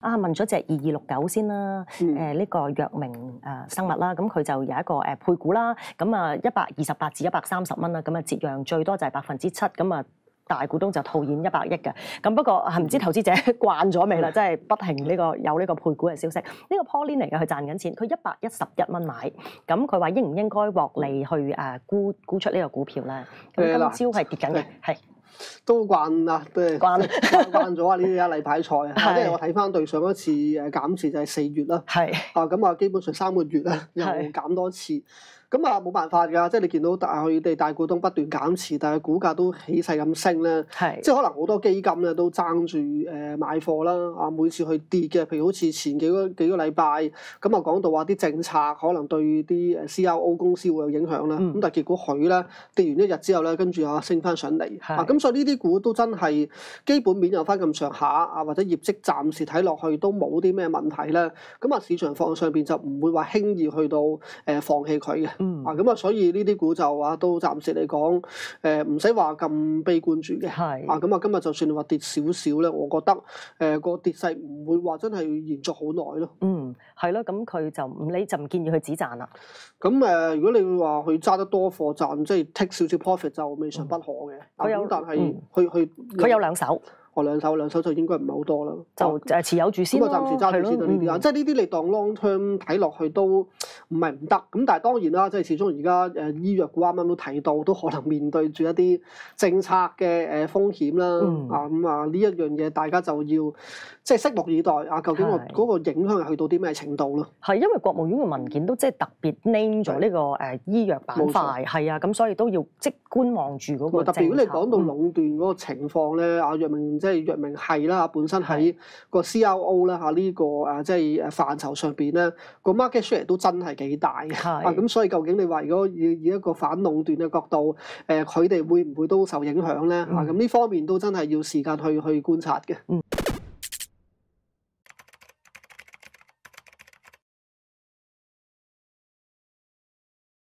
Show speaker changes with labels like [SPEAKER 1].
[SPEAKER 1] 問咗隻2269先啦，呢個藥明生物啦，咁佢就有一個配股啦，咁128至130蚊啦，咁折讓最多就係7%，咁大股東就套現100億嘅，咁不過唔知投資者慣咗未啦，即係不停有呢個配股嘅消息。呢個 Pauline 嚟嘅，佢賺緊錢，佢111蚊買，咁佢話應唔應該獲利去沽出呢個股票咧？咁今朝係跌緊嘅，係。
[SPEAKER 2] 都慣啦，慣咗啊！呢啲例牌菜啊，即係我睇翻對上一次減持就係4月啦，咁基本上3個月咧又減多次，咁冇辦法㗎，即係你見到佢哋大股東不斷減持，但係股價都起勢咁升咧，即係可能好多基金咧都爭住買貨啦，每次去跌嘅，譬如好似前幾個禮拜咁講到話啲政策可能對啲 CRO 公司會有影響啦，咁但係結果佢咧跌完一日之後咧，跟住又升翻上嚟，咁所以呢啲股都真係基本面有翻咁上下或者業績暫時睇落去都冇啲咩問題咧，咁市場方上邊就唔會話輕易去到放棄佢嘅，咁所以呢啲股就都暫時嚟講唔使話咁悲觀住嘅，咁今日就算你話跌少少咧，我覺得個跌勢唔會話真係延續好耐咯。
[SPEAKER 1] 係咯，咁佢就唔建議佢止賺啦。
[SPEAKER 2] 咁如果你話佢揸得多貨賺，即係 take 少少 profit 就未嘗不可嘅。但係
[SPEAKER 1] 佢有兩手。
[SPEAKER 2] 兩手就應該唔係好多啦，
[SPEAKER 1] 就持有住先咯。
[SPEAKER 2] 咁暫時揸住先啦呢啲即係呢啲你當 long term 睇落去都唔係唔得。咁但係當然啦，即係始終而家醫藥股啱啱都提到，都可能面對住一啲政策嘅風險啦。呢一樣嘢大家就要即係拭目以待究竟嗰個影響係去到啲咩程度咯？
[SPEAKER 1] 係因為國務院嘅文件都即係特別 name 咗呢個醫藥板塊，係啊，咁所以都要即觀望住嗰個政策。
[SPEAKER 2] 特別如果你講到壟斷嗰個情況咧，藥明即係藥明係啦，本身喺個 CRO 啦呢個即係範疇上邊咧，個 market share 都真係幾大嘅。咁所以究竟你話如果以一個反壟斷嘅角度，佢哋會唔會都受影響咧？咁呢方面都真係要時間去觀察嘅。